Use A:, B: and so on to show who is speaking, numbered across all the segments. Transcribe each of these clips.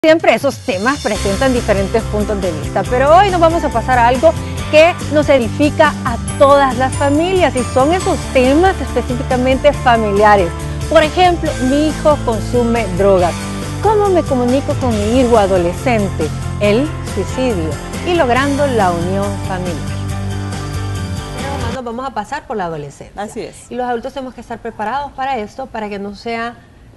A: Siempre esos temas presentan diferentes puntos de vista, pero hoy nos vamos a pasar a algo que nos edifica a todas las familias y son esos temas específicamente familiares. Por ejemplo, mi hijo consume drogas. ¿Cómo me comunico con mi hijo adolescente? El suicidio y logrando la unión familiar. Nos vamos a pasar por la adolescencia.
B: Así es.
A: Y los adultos tenemos que estar preparados para esto, para que no sea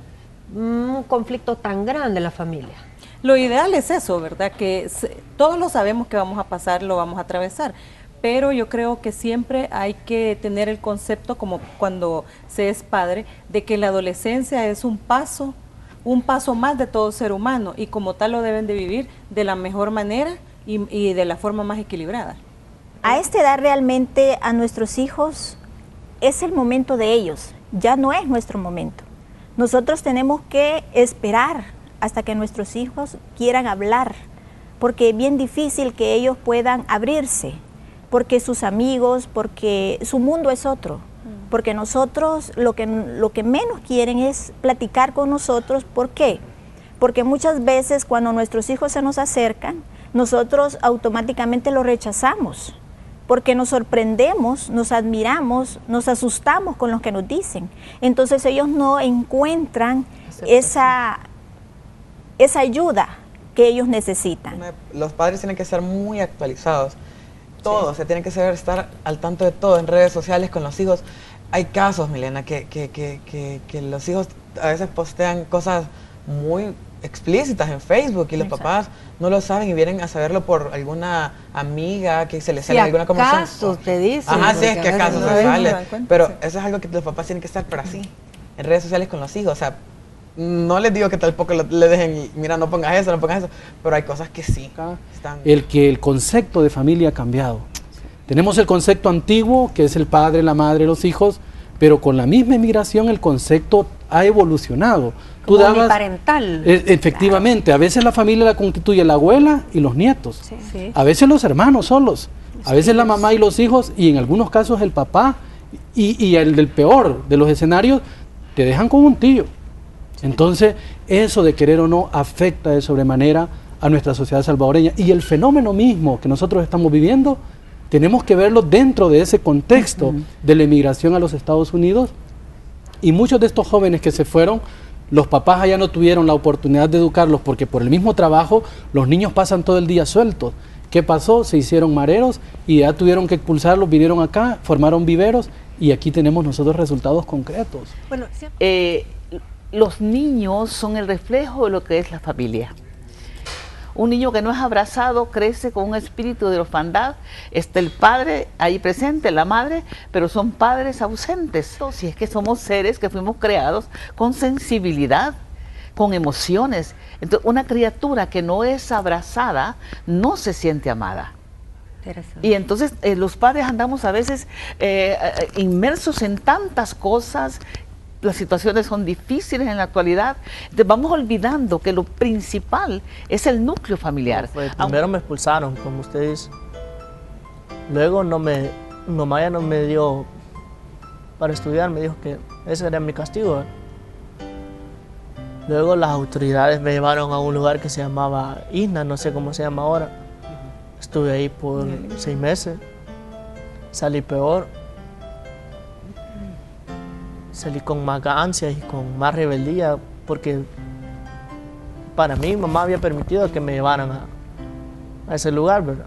A: un conflicto tan grande en la familia.
B: Lo ideal es eso, ¿verdad? Que todos lo sabemos que vamos a pasar, lo vamos a atravesar, pero yo creo que siempre hay que tener el concepto, como cuando se es padre, de que la adolescencia es un paso más de todo ser humano y como tal lo deben de vivir de la mejor manera y de la forma más equilibrada.
C: A esta edad realmente a nuestros hijos es el momento de ellos, ya no es nuestro momento. Nosotros tenemos que esperar hasta que nuestros hijos quieran hablar, porque es bien difícil que ellos puedan abrirse, porque sus amigos, porque su mundo es otro, porque nosotros lo que menos quieren es platicar con nosotros. ¿Por qué? Porque muchas veces cuando nuestros hijos se nos acercan, nosotros automáticamente los rechazamos, porque nos sorprendemos, nos admiramos, nos asustamos con lo que nos dicen. Entonces ellos no encuentran esa ayuda que ellos necesitan.
D: Los padres tienen que ser muy actualizados, todos, sí. Se tienen que saber estar al tanto de todo en redes sociales con los hijos. Hay casos, Milena, que los hijos a veces postean cosas muy explícitas en Facebook y los papás no lo saben y vienen a saberlo por alguna amiga que se les sale alguna conversación.
A: ¿Acaso te dicen?
D: Ajá, sí, es que acaso se sale. Pero eso es algo que los papás tienen que estar, pero así, en redes sociales con los hijos. O sea, no les digo que tampoco le dejen, mira, no pongas eso, pero hay cosas que sí están.
E: El concepto de familia ha cambiado. Tenemos el concepto antiguo, que es el padre, la madre, los hijos, pero con la misma emigración el concepto ha evolucionado.
A: Parental.
E: Efectivamente, claro. A veces la familia la constituye la abuela y los nietos, sí. A veces los hermanos solos, a veces la mamá y los hijos, y en algunos casos el papá, y el del peor de los escenarios, te dejan con un tío. Entonces, eso de querer o no afecta de sobremanera a nuestra sociedad salvadoreña. Y el fenómeno mismo que nosotros estamos viviendo, tenemos que verlo dentro de ese contexto de la emigración a los Estados Unidos. Y muchos de estos jóvenes que se fueron, los papás allá no tuvieron la oportunidad de educarlos porque por el mismo trabajo los niños pasan todo el día sueltos. ¿Qué pasó? Se hicieron mareros y ya tuvieron que expulsarlos, vinieron acá, formaron viveros y aquí tenemos nosotros resultados concretos.
F: Bueno, los niños son el reflejo de lo que es la familia. Un niño que no es abrazado crece con un espíritu de orfandad. Está el padre ahí presente, la madre, pero son padres ausentes. Si es que somos seres que fuimos creados con sensibilidad, con emociones. Entonces, una criatura que no es abrazada no se siente amada. Y entonces los padres andamos a veces inmersos en tantas cosas. Las situaciones son difíciles en la actualidad, entonces vamos olvidando que lo principal es el núcleo familiar.
G: Primero me expulsaron, como ustedes. Luego mi mamá ya no me dio para estudiar, me dijo que ese era mi castigo. Luego las autoridades me llevaron a un lugar que se llamaba ISNA, no sé cómo se llama ahora. Estuve ahí por 6 meses, salí peor. Salí con más ansias y con más rebeldía porque para mí mamá había permitido que me llevaran a ese lugar, ¿verdad?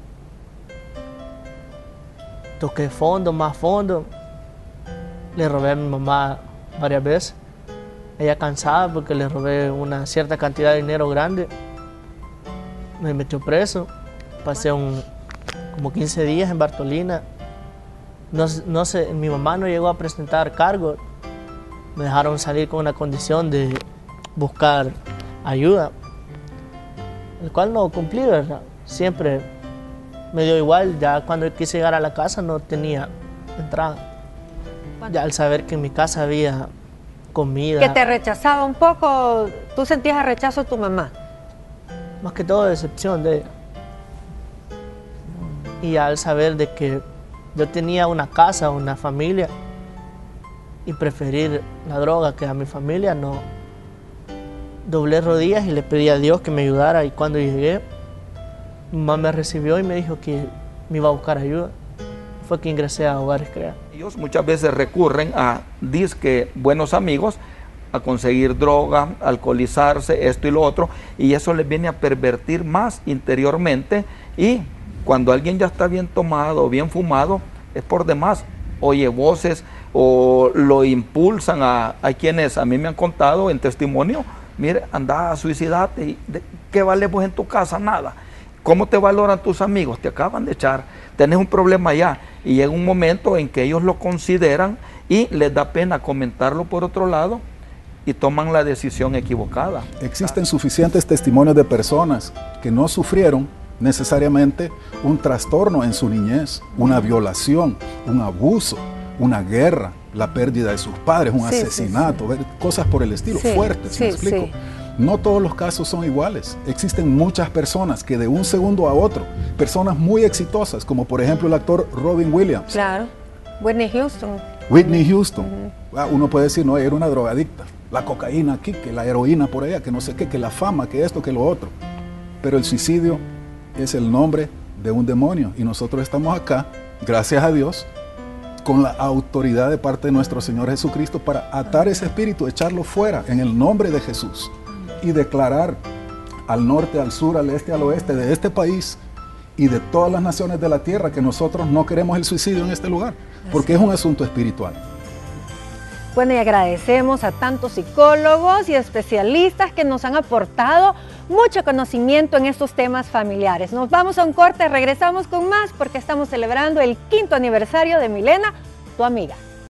G: Toqué fondo, más fondo. Le robé a mi mamá varias veces. Ella cansada porque le robé una cierta cantidad de dinero grande. Me metió preso. Pasé como 15 días en Bartolina. No sé, mi mamá no llegó a presentar cargos. Me dejaron salir con una condición de buscar ayuda, el cual no cumplí, ¿verdad? Siempre me dio igual, ya cuando quise llegar a la casa no tenía entrada. Ya al saber que en mi casa había comida...
A: ¿Que te rechazaba un poco? ¿Tú sentías el rechazo de tu mamá?
G: Más que todo decepción de ella. Y al saber de que yo tenía una casa, una familia, y preferir la droga que a mi familia, no doblé rodillas y le pedí a Dios que me ayudara, y cuando llegué, mi mamá me recibió y me dijo que me iba a buscar ayuda. Fue que ingresé a Hogares Crea.
H: Ellos muchas veces recurren a disque buenos amigos, a conseguir droga, alcoholizarse, esto y lo otro, y eso les viene a pervertir más interiormente, y cuando alguien ya está bien tomado, bien fumado, es por demás, oye voces o lo impulsan a quienes a mí me han contado en testimonio, mire, anda a suicidarte, y ¿qué vale vos en tu casa? Nada. ¿Cómo te valoran tus amigos? Te acaban de echar, tenés un problema ya, y llega un momento en que ellos lo consideran y les da pena comentarlo por otro lado, y toman la decisión equivocada.
I: Existen suficientes testimonios de personas que no sufrieron necesariamente un trastorno en su niñez, una violación, un abuso, una guerra, la pérdida de sus padres, un asesinato, cosas por el estilo, fuertes, ¿me explico? No todos los casos son iguales. Existen muchas personas que de un segundo a otro, personas muy exitosas, como por ejemplo el actor Robin Williams.
A: Claro, Whitney Houston.
I: Whitney Houston. Uno puede decir, no, era una drogadicta. La cocaína aquí, que la heroína por allá, que no sé qué, que la fama, que esto, que lo otro. Pero el suicidio es el nombre de un demonio, y nosotros estamos acá, gracias a Dios, con la autoridad de parte de nuestro Señor Jesucristo para atar ese espíritu, echarlo fuera en el nombre de Jesús y declarar al norte, al sur, al este, al oeste de este país y de todas las naciones de la tierra que nosotros no queremos el suicidio en este lugar, porque es un asunto espiritual.
A: Bueno, y agradecemos a tantos psicólogos y especialistas que nos han aportado mucho conocimiento en estos temas familiares. Nos vamos a un corte, regresamos con más porque estamos celebrando el 5º aniversario de Milena, tu amiga.